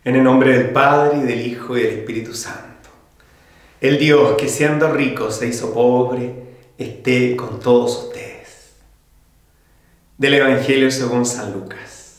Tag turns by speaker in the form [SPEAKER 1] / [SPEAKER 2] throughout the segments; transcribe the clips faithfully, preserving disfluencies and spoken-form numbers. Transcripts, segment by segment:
[SPEAKER 1] En el nombre del Padre, y del Hijo, y del Espíritu Santo. El Dios que siendo rico se hizo pobre, esté con todos ustedes. Del Evangelio según San Lucas.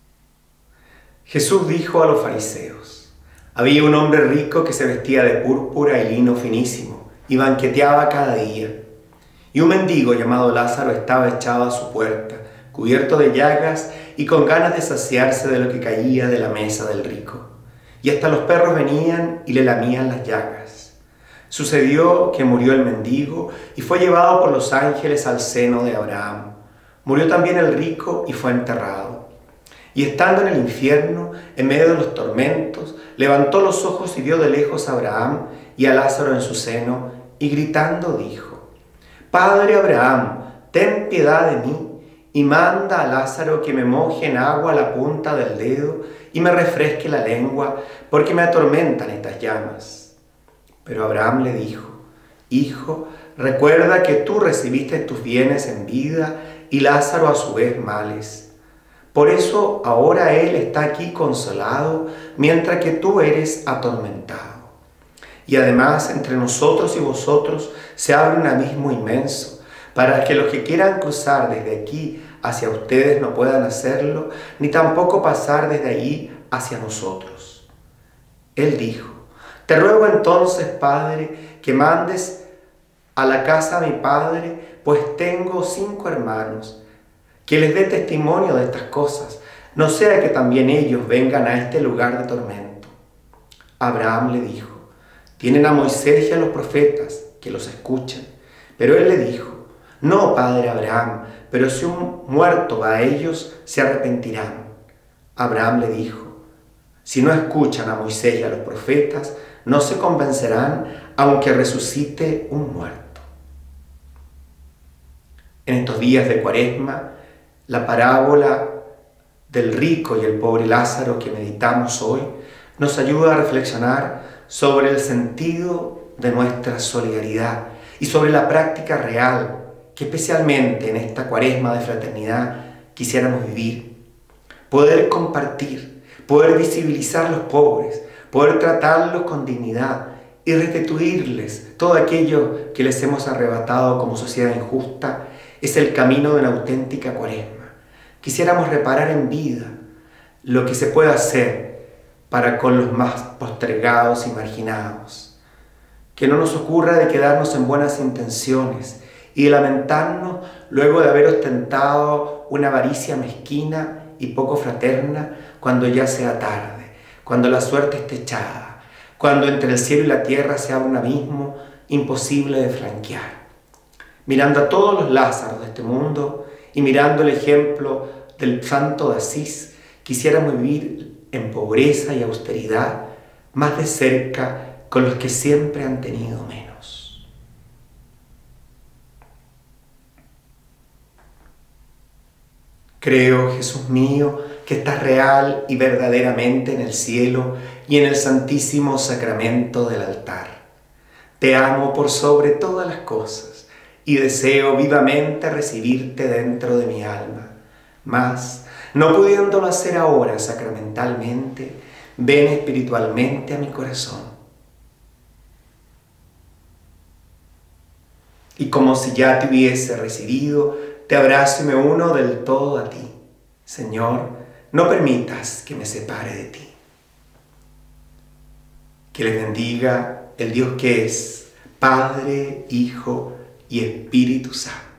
[SPEAKER 1] Jesús dijo a los fariseos: había un hombre rico que se vestía de púrpura y lino finísimo, y banqueteaba cada día. Y un mendigo llamado Lázaro estaba echado a su puerta, cubierto de llagas y con ganas de saciarse de lo que caía de la mesa del rico. Y hasta los perros venían y le lamían las llagas. Sucedió que murió el mendigo y fue llevado por los ángeles al seno de Abraham. Murió también el rico y fue enterrado. Y estando en el infierno, en medio de los tormentos, levantó los ojos y vio de lejos a Abraham y a Lázaro en su seno, y gritando dijo: Padre Abraham, ten piedad de mí, y manda a Lázaro que me moje en agua la punta del dedo y me refresque la lengua, porque me atormentan estas llamas. Pero Abraham le dijo: Hijo, recuerda que tú recibiste tus bienes en vida y Lázaro a su vez males. Por eso ahora él está aquí consolado, mientras que tú eres atormentado. Y además entre nosotros y vosotros se abre un abismo inmenso, para que los que quieran cruzar desde aquí hacia ustedes no puedan hacerlo, ni tampoco pasar desde allí hacia nosotros. Él dijo: Te ruego entonces, Padre, que mandes a la casa a mi padre, pues tengo cinco hermanos, que les dé testimonio de estas cosas, no sea que también ellos vengan a este lugar de tormento. Abraham le dijo: Tienen a Moisés y a los profetas, que los escuchen. Pero él le dijo: No, padre Abraham, pero si un muerto va a ellos, se arrepentirán. Abraham le dijo: Si no escuchan a Moisés y a los profetas, no se convencerán, aunque resucite un muerto. En estos días de Cuaresma, la parábola del rico y el pobre Lázaro que meditamos hoy nos ayuda a reflexionar sobre el sentido de nuestra solidaridad y sobre la práctica real que especialmente en esta Cuaresma de fraternidad quisiéramos vivir. Poder compartir, poder visibilizar a los pobres, poder tratarlos con dignidad y restituirles todo aquello que les hemos arrebatado como sociedad injusta es el camino de una auténtica Cuaresma. Quisiéramos reparar en vida lo que se puede hacer para con los más postergados y marginados. Que no nos ocurra de quedarnos en buenas intenciones y de lamentarnos luego de haber ostentado una avaricia mezquina y poco fraterna cuando ya sea tarde, cuando la suerte esté echada, cuando entre el cielo y la tierra se abra un abismo imposible de franquear. Mirando a todos los Lázaros de este mundo y mirando el ejemplo del santo de Asís, quisiéramos vivir en pobreza y austeridad más de cerca con los que siempre han tenido menos. Creo, Jesús mío, que estás real y verdaderamente en el cielo y en el santísimo sacramento del altar. Te amo por sobre todas las cosas y deseo vivamente recibirte dentro de mi alma. Mas, no pudiéndolo hacer ahora sacramentalmente, ven espiritualmente a mi corazón. Y como si ya te hubiese recibido, te abrazo y me uno del todo a ti. Señor, no permitas que me separe de ti. Que les bendiga el Dios que es Padre, Hijo y Espíritu Santo.